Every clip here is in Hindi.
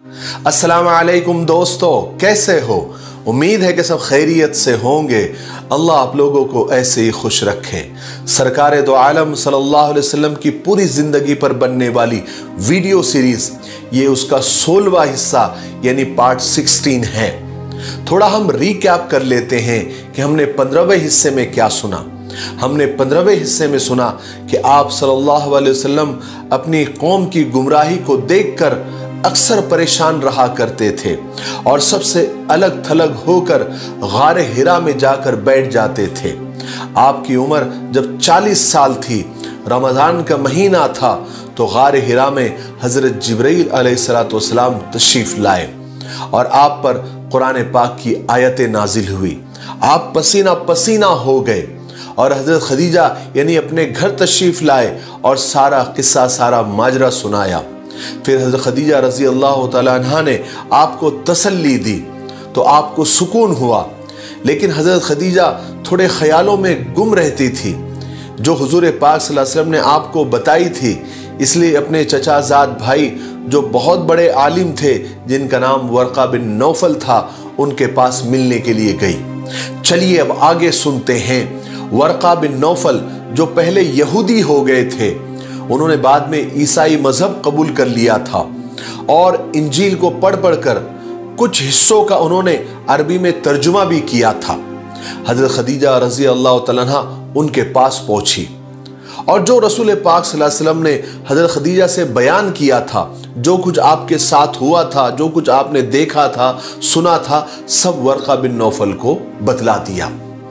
अस्सलाम वालेकुम दोस्तों, कैसे हो? उम्मीद है कि सब खैरियत से होंगे। अल्लाह आप लोगों को ऐसे ही खुश रखें। सरकार दो आलम सल्लल्लाहु अलैहि वसल्लम की पूरी ज़िंदगी पर बनने वाली वीडियो सीरीज़, ये उसका 16वां हिस्सा यानी पार्ट 16 है। थोड़ा हम रिकैप कर लेते हैं कि हमने 15वें हिस्से में क्या सुना। हमने 15वें हिस्से में सुना कि आप सल्लल्लाहु अलैहि वसल्लम अपनी कौम की गुमराही को देखकर अक्सर परेशान रहा करते थे और सबसे अलग थलग होकर गारे हिरा में जाकर बैठ जाते थे। आपकी उम्र जब 40 साल थी, रमज़ान का महीना था, तो गारे हिरा में हज़रत जिब्रील अलैहिस्सलाम तशरीफ़ लाए और आप पर कुरान पाक की आयतें नाजिल हुई। आप पसीना पसीना हो गए और हज़रत खदीजा यानी अपने घर तशरीफ़ लाए और सारा किस्सा, सारा माजरा सुनाया। फिर हज़रत खदीजा रज़ी अल्लाह तआला अन्हा ने आपको तसल्ली दी तो आपको सुकून हुआ। लेकिन हज़रत खदीजा थोड़े ख्यालों में गुम रहती थी जो हुज़ूर पाक सल्लल्लाहु अलैहि वसल्लम ने आपको बताई थी। इसलिए अपने चचाजाद भाई जो बहुत बड़े आलिम थे, जिनका नाम वर्का बिन नौफल था, उनके पास मिलने के लिए गई। चलिए अब आगे सुनते हैं। वर्का बिन नौफल जो पहले यहूदी हो गए थे, उन्होंने बाद में ईसाई मजहब कबूल कर लिया था और इंजील को पढ़ पढ़कर कुछ हिस्सों का उन्होंने अरबी में तर्जुमा भी किया था। हज़रत खदीजा रज़ी अल्लाह तआला अन्हा उनके पास पहुंची और जो रसूल पाक सल्लल्लाहु अलैहि वसल्लम ने हज़रत खदीजा से बयान किया था, जो कुछ आपके साथ हुआ था, जो कुछ आपने देखा था, सुना था, सब वर्का बिन नौफल को बतला दिया।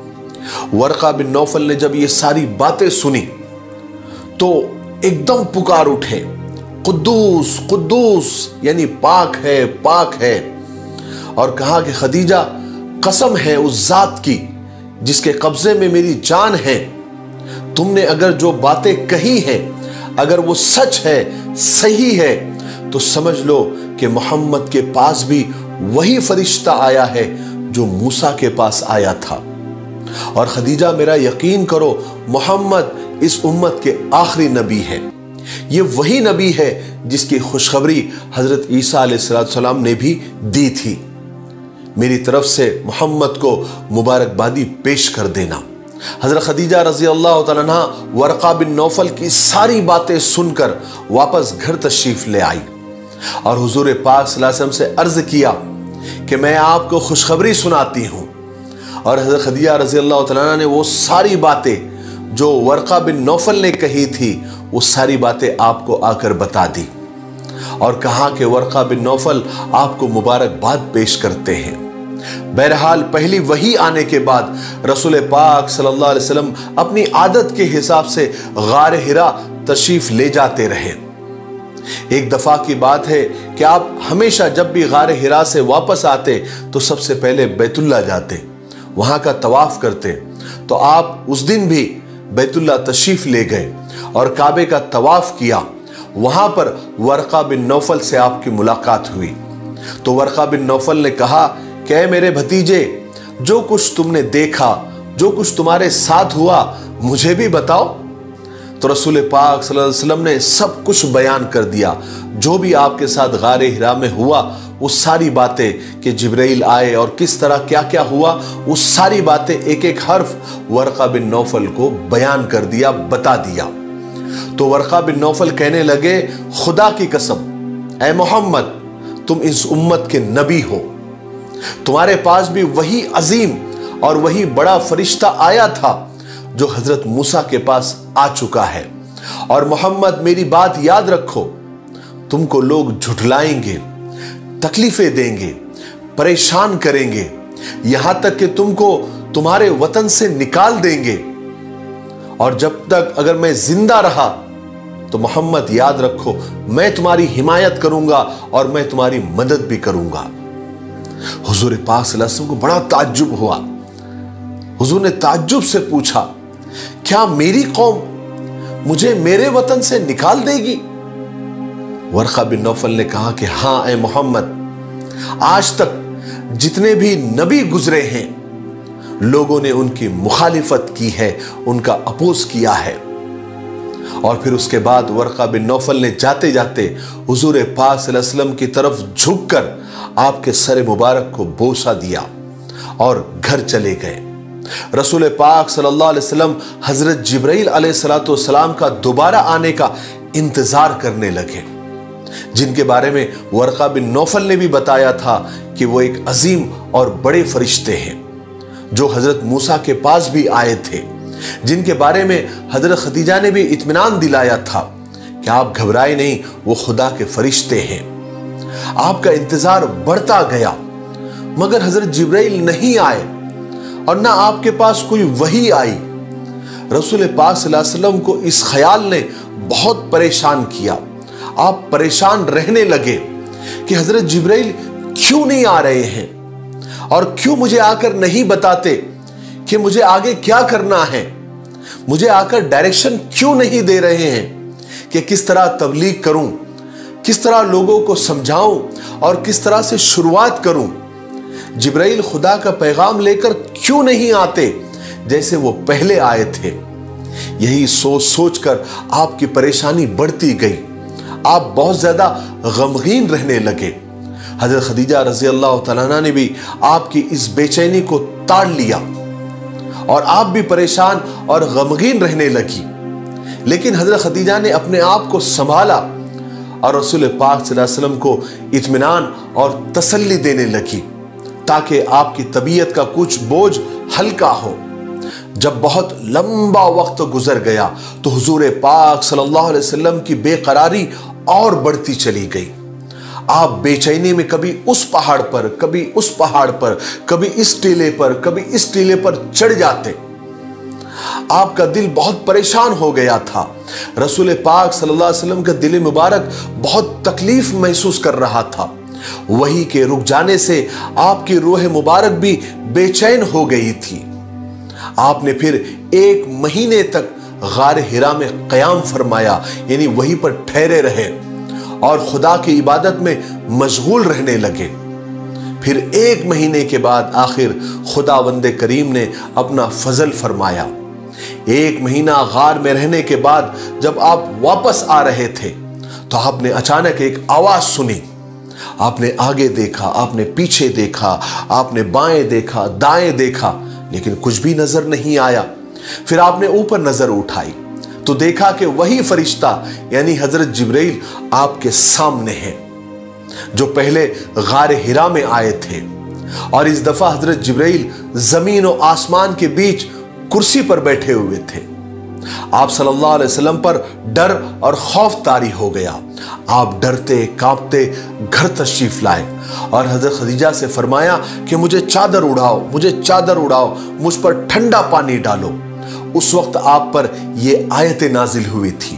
वर्का बिन नौफल ने जब ये सारी बातें सुनी तो एकदम पुकार उठे, कुद्दूस कुद्दूस यानी पाक है, पाक है। और कहा कि खदीजा, कसम है उस जात की जिसके कब्जे में मेरी जान है, तुमने अगर जो बातें कही हैं, अगर वो सच है, सही है, तो समझ लो कि मोहम्मद के पास भी वही फरिश्ता आया है जो मूसा के पास आया था। और खदीजा, मेरा यकीन करो, मोहम्मद इस उम्मत के आखिरी नबी है। ये वही नबी है जिसकी खुशखबरी हजरत ईसा अलैहिस्सलाम ने भी दी थी। मेरी तरफ से मोहम्मद को मुबारकबादी पेश कर देना। हजरत खदीजा रजी अल्लाह तआला अन्हा वर्का बिन नौफल की सारी बातें सुनकर वापस घर तशरीफ ले आई और हुजूर पाक सल्लल्लाहु अलैहि वसल्लम से अर्ज किया कि मैं आपको खुशखबरी सुनाती हूँ। और हजरत खदीजा रजी अल्लाह तआला अन्हा ने वो सारी बातें जो वर्का बिन नौफल ने कही थी, वो सारी बातें आपको आकर बता दी और कहा कि वर्का बिन नौफल आपको मुबारकबाद पेश करते हैं। बहरहाल पहली वही आने के बाद रसूल पाक सल्लल्लाहु अलैहि वसल्लम अपनी आदत के हिसाब से गार हिरा तशरीफ ले जाते रहे। एक दफा की बात है कि आप हमेशा जब भी गार हिरा से वापस आते तो सबसे पहले बैतुल्ला जाते, वहां का तवाफ करते। तो आप उस दिन भी बैतुल्ला तशरीफ ले गए और काबे का तवाफ किया। वहां पर वर्का बिन नौफल से आपकी मुलाकात हुई। तो वर्का बिन नौफल ने कहा कि मेरे भतीजे, जो कुछ तुमने देखा, जो कुछ तुम्हारे साथ हुआ, मुझे भी बताओ। तो रसूल पाक सल्लल्लाहु अलैहि वसल्लम ने सब कुछ बयान कर दिया, जो भी आपके साथ गारे हिरा में हुआ, वो सारी बातें कि जिब्रील आए और किस तरह क्या क्या हुआ, वो सारी बातें एक एक हर्फ वर्का बिन नौफल को बयान कर दिया, बता दिया। तो वर्का बिन नौफल कहने लगे, खुदा की कसम, ऐ मोहम्मद, तुम इस उम्मत के नबी हो, तुम्हारे पास भी वही अजीम और वही बड़ा फरिश्ता आया था जो हजरत मूसा के पास आ चुका है। और मोहम्मद, मेरी बात याद रखो, तुमको लोग झुठलाएंगे, तकलीफें देंगे, परेशान करेंगे, यहां तक कि तुमको तुम्हारे वतन से निकाल देंगे। और जब तक अगर मैं जिंदा रहा तो मोहम्मद याद रखो, मैं तुम्हारी हिमायत करूंगा और मैं तुम्हारी मदद भी करूंगा। हुजूर पाक सल्लल्लाहु अलैहि वसल्लम को बड़ा ताज्जुब हुआ। हुजूर ने ताज्जुब से पूछा, क्या मेरी कौम मुझे मेरे वतन से निकाल देगी? वर्का बिन नौफल ने कहा कि हाँ ए मोहम्मद, आज तक जितने भी नबी गुजरे हैं, लोगों ने उनकी मुखालिफत की है, उनका अपोज किया है और फिर उसके बाद वर्का बिन नौफल ने जाते जाते हुजूर पाक सल्लल्लाहु अलैहि वसल्लम की तरफ झुककर आपके सर मुबारक को बोसा दिया और घर चले गए। रसूल पाक सल्लल्लाहु अलैहि वसल्लम हजरत जिब्राइल अलैहिस्सलाम का दोबारा आने का इंतजार करने लगे, जिनके बारे में वर्का बिन नौफल ने भी बताया था कि वो एक अजीम और बड़े फरिश्ते हैं जो हजरत मूसा के पास भी आए थे, जिनके बारे में हजरत खदीजा ने भी इत्मीनान दिलाया था कि आप घबराए नहीं, वो खुदा के फरिश्ते हैं। आपका इंतजार बढ़ता गया मगर हजरत जिब्राइल नहीं आए और ना आपके पास कोई वही आई। रसूल पाक सल्लल्लाहु अलैहि वसल्लम को इस ख्याल ने बहुत परेशान किया। आप परेशान रहने लगे कि हजरत जिब्राइल क्यों नहीं आ रहे हैं और क्यों मुझे आकर नहीं बताते कि मुझे आगे क्या करना है, मुझे आकर डायरेक्शन क्यों नहीं दे रहे हैं कि किस तरह तबलीग करूं, किस तरह लोगों को समझाऊं और किस तरह से शुरुआत करूं। जिब्राइल खुदा का पैगाम लेकर क्यों नहीं आते जैसे वो पहले आए थे। यही सोच सोचकर आपकी परेशानी बढ़ती गई, आप बहुत ज्यादा गमगीन रहने लगे। हजरत खदीजा रजी अल्लाह तआला ने भी आपकी इस बेचैनी को ताड़ लिया और आप भी परेशान और गमगीन रहने लगी। लेकिन हजरत खदीजा ने अपने आप को संभाला और रसूल पाक सल्लल्लाहु अलैहि वसल्लम को इत्मीनान और तसल्ली देने लगी ताकि आपकी तबीयत का कुछ बोझ हल्का हो। जब बहुत लंबा वक्त गुजर गया तो हुजूर पाक सल्लल्लाहु अलैहि वसल्लम की बेकरारी और बढ़ती चली गई। आप बेचैनी में कभी उस पहाड़ पर, कभी उस पहाड़ पर, कभी इस टीले पर, कभी इस टीले पर चढ़ जाते। आपका दिल बहुत परेशान हो गया था। रसूल पाक सल्लल्लाहु अलैहि वसल्लम का दिल मुबारक बहुत तकलीफ महसूस कर रहा था। वही के रुक जाने से आपकी रूह मुबारक भी बेचैन हो गई थी। आपने फिर 1 महीने तक गार हिरा में क़याम फरमाया, यानी वहीं पर ठहरे रहे और खुदा की इबादत में मशगूल रहने लगे। फिर 1 महीने के बाद आखिर खुदावंद करीम ने अपना फजल फरमाया। 1 महीना गार में रहने के बाद जब आप वापस आ रहे थे तो आपने अचानक एक आवाज सुनी। आपने आगे देखा, आपने पीछे देखा, आपने बाएं देखा, दाएं देखा, लेकिन कुछ भी नजर नहीं आया। फिर आपने ऊपर नजर उठाई तो देखा कि वही फरिश्ता यानी हजरत जिब्राइल आपके सामने है जो पहले गार हिरा में आए थे। और इस दफा हजरत जिब्राइल जमीन और आसमान के बीच कुर्सी पर बैठे हुए थे। आप सल्लल्लाहु अलैहि वसल्लम पर डर और खौफ तारी हो गया। आप डरते कांपते घर तशरीफ लाए और हजरत खदीजा से फरमाया कि मुझे चादर उड़ाओ, मुझे चादर उड़ाओ, मुझ पर ठंडा पानी डालो। उस वक्त आप पर यह आयत नाजिल हुई थी,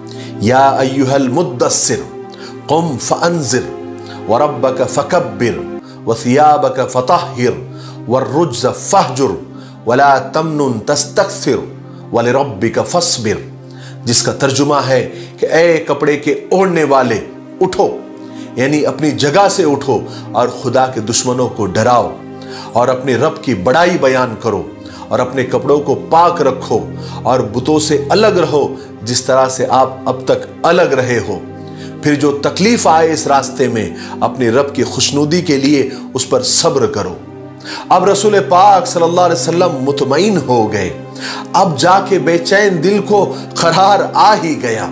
या अय्युहल मुद्दस्सिर कुम फअंज़िर व रब्बक फकब्बिर व सियाबक फतहिर वरुज्ज़ फहजुर वला तमनुन तस्तक्सिर वलिरब्बिक फस्बिर, जिसका तर्जुमा है कि ए कपड़े के ओढ़ने वाले उठो, यानी अपनी जगह से उठो और खुदा के दुश्मनों को डराओ और अपने रब की बड़ाई बयान करो और अपने कपड़ों को पाक रखो और बुतों से अलग रहो जिस तरह से आप अब तक अलग रहे हो। फिर जो तकलीफ आए इस रास्ते में अपने रब की खुशनुदी के लिए उस पर सब्र करो। अब रसूल पाक सल्लल्लाहु अलैहि वसल्लम मुतमईन हो गए। अब जाके बेचैन दिल को करार आ ही गया।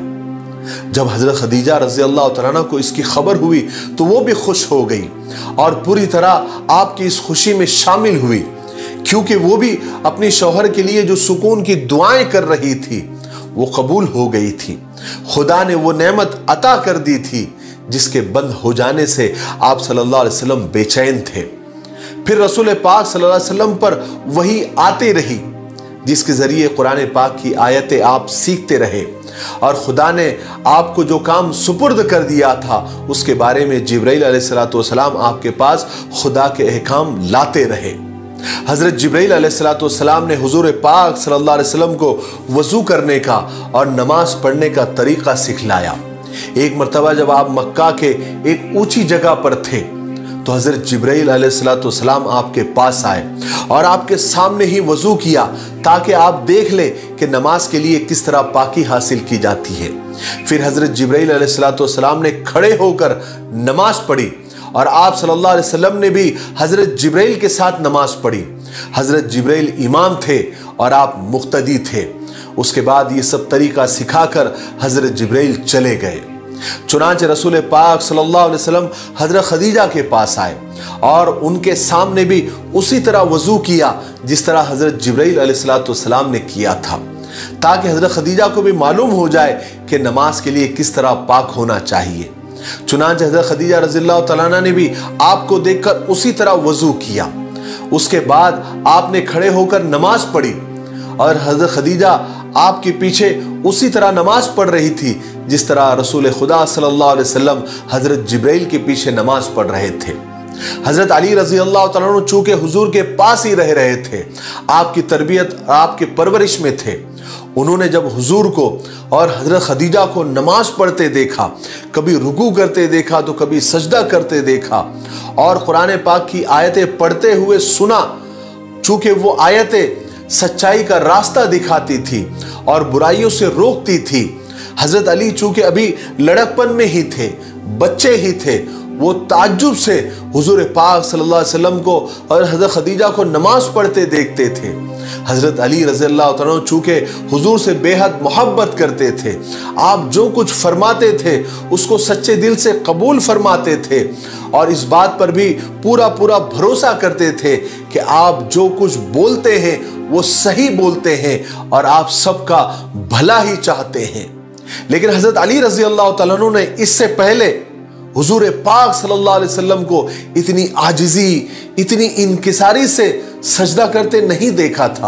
जब हजरत खदीजा रजी अल्लाह तआला को इसकी खबर हुई तो वो भी खुश हो गई और पूरी तरह आपकी इस खुशी में शामिल हुई, क्योंकि वो भी अपने शौहर के लिए जो सुकून की दुआएं कर रही थी वो कबूल हो गई थी। खुदा ने वो नेमत अता कर दी थी जिसके बंद हो जाने से आप सल्लल्लाहु अलैहि वसल्लम बेचैन थे। फिर रसूल पाक सल्लल्लाहु अलैहि वसल्लम पर वही आते रही जिसके जरिए कुरान पाक की आयतें आप सीखते रहे और खुदा ने आपको जो काम सुपुर्द कर दिया था उसके बारे में जिब्राइल अलैहिस्सलाम आपके पास खुदा के अहकाम लाते रहे। हजरत जिब्राइल अलैहिस्सलाम ने हुजूर पाक सल्लल्लाहु अलैहि वसल्लम को वजू करने का और नमाज पढ़ने का तरीका सिखलाया। एक मर्तबा जब आप मक्का के एक ऊंची जगह पर थे तो हज़रत जिब्राइल अलैहिस्सलाम आपके पास आए और आपके सामने ही वज़ू किया ताकि आप देख लें कि नमाज के लिए किस तरह पाकी हासिल की जाती है। फिर हज़रत जिब्राइल अलैहिस्सलाम ने खड़े होकर नमाज पढ़ी और आप सल्लल्लाहु अलैहि वसल्लम ने भी हज़रत जिब्राइल के साथ नमाज पढ़ी। हज़रत जिब्राइल इमाम थे और आप मुक्तदी थे। उसके बाद ये सब तरीका सिखाकर हज़रत जिब्राइल चले गए। चुनांचे रसूल पाक सल्लल्लाहु अलैहि वसल्लम हज़रत खदीजा के पास आए और उनके सामने भी उसी तरह वज़ू किया जिस तरह हज़रत जिब्राइल अलैहिस्सलाम ने किया था, ताकि हज़रत खदीजा को भी मालूम हो जाए कि नमाज के लिए किस तरह पाक होना चाहिए। चुनांचे हज़रत खदीजा रज़ियल्लाहु तआला अन्हा ने भी आपको देखकर उसी तरह वज़ू किया। उसके बाद आपने खड़े होकर नमाज पढ़ी और हज़रत खदीजा आपके पीछे उसी तरह नमाज पढ़ रही थी जिस तरह रसूल खुदा सल्लल्लाहु अलैहि वसल्लम हज़रत जिब्राइल के पीछे नमाज पढ़ रहे थे। हज़रत अली रज़ियल्लाहु तआला अन्हु चूंकि हुजूर के पास ही रह रहे थे, आपकी तरबियत आपके परवरिश में थे, उन्होंने जब हुजूर को और हज़रत खदीजा को नमाज पढ़ते देखा, कभी रुकू करते देखा तो कभी सजदा करते देखा और कुरान पाक की आयतें पढ़ते हुए सुना, चूंकि वो आयतें सच्चाई का रास्ता दिखाती थी और बुराइयों से रोकती थी। हज़रत अली चूंकि अभी लड़कपन में ही थे, बच्चे ही थे, वो ताज्जुब से हुजूर पाक सल्लल्लाहु अलैहि वसल्लम को और हज़रत खदीजा को नमाज पढ़ते देखते थे। हज़रत अली रज़ियल्लाहु तआला अन्हु चूंकि हुजूर से बेहद मोहब्बत करते थे, आप जो कुछ फरमाते थे उसको सच्चे दिल से कबूल फरमाते थे और इस बात पर भी पूरा पूरा भरोसा करते थे कि आप जो कुछ बोलते हैं वो सही बोलते हैं और आप सबका भला ही चाहते हैं। लेकिन हज़रत अली रज़ियल्लाहु तआला अन्हु ने इससे पहले हुजूर पाक सल्लल्लाहु अलैहि वसल्लम को इतनी आजिज़ी, इतनी इनकिसारी से सजदा करते नहीं देखा था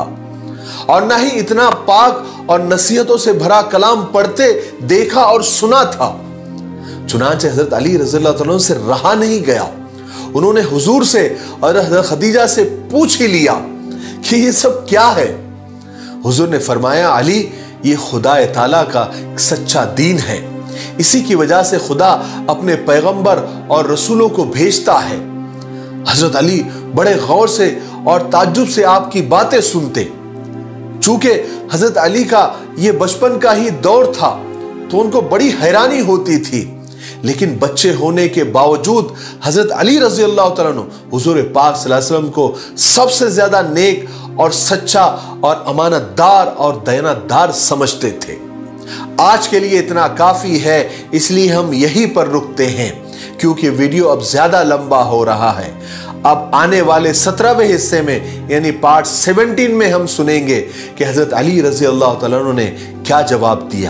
और ना ही इतना पाक और नसीहतों से भरा कलाम पढ़ते देखा और सुना था। चुनांचे हज़रत अली रज़ियल्लाहु तआला से रहा नहीं गया, उन्होंने हुजूर से और हज़रत खदीजा से पूछ ही लिया कि ये सब क्या है। हुजूर ने फरमाया, अली ये खुदा ताला का सच्चा दीन है, इसी की वजह से खुदा अपने पैगंबर और रसूलों को भेजता है। हज़रत अली बड़े गौर से और ताज्जुब से आपकी बातें सुनते। चूंकि हज़रत अली का ये बचपन का ही दौर था तो उनको बड़ी हैरानी होती थी, लेकिन बच्चे होने के बावजूद हज़रत अली रज़ियल्लाहु तआला अन्हु हुजूर पाक सल्लल्लाहु अलैहि वसल्लम को सबसे ज़्यादा नेक और सच्चा और अमानतदार और दयानतदार समझते थे। आज के लिए इतना काफ़ी है, इसलिए हम यहीं पर रुकते हैं क्योंकि वीडियो अब ज़्यादा लंबा हो रहा है। अब आने वाले 17वें हिस्से में यानी पार्ट 17 में हम सुनेंगे कि हज़रत अली रज़ियल्लाहु तआला अन्हु ने क्या जवाब दिया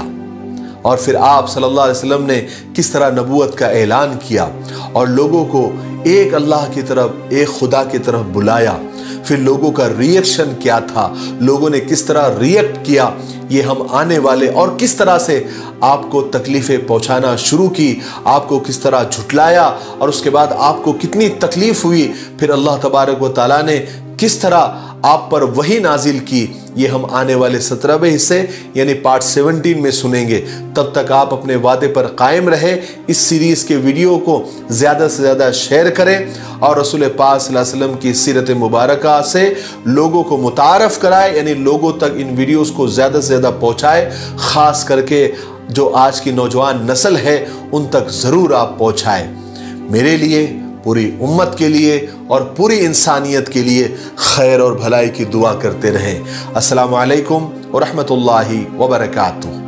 और फिर आप सल्लल्लाहु अलैहि वसल्लम ने किस तरह नबूवत का ऐलान किया और लोगों को एक अल्लाह की तरफ, एक खुदा की तरफ बुलाया। फिर लोगों का रिएक्शन क्या था, लोगों ने किस तरह रिएक्ट किया, ये हम आने वाले और किस तरह से आपको तकलीफ़ें पहुंचाना शुरू की, आपको किस तरह झुटलाया और उसके बाद आपको कितनी तकलीफ़ हुई, फिर अल्लाह तबारक व तआला ने किस तरह आप पर वही नाजिल की, ये हम आने वाले 17वें हिस्से यानी पार्ट 17 में सुनेंगे। तब तक आप अपने वादे पर कायम रहे, इस सीरीज़ के वीडियो को ज़्यादा से ज़्यादा शेयर करें और रसूल पाक सल्लल्लाहु अलैहि वसल्लम की सीरत मुबारका से लोगों को मुतारफ़ कराए, यानी लोगों तक इन वीडियोज़ को ज़्यादा से ज़्यादा पहुँचाए। ख़ास करके जो आज की नौजवान नस्ल है उन तक ज़रूर आप पहुँचाए। मेरे लिए, पूरी उम्मत के लिए और पूरी इंसानियत के लिए खैर और भलाई की दुआ करते रहें। अस्सलामु अलैकुम व रहमतुल्लाहि व बरकातुहू।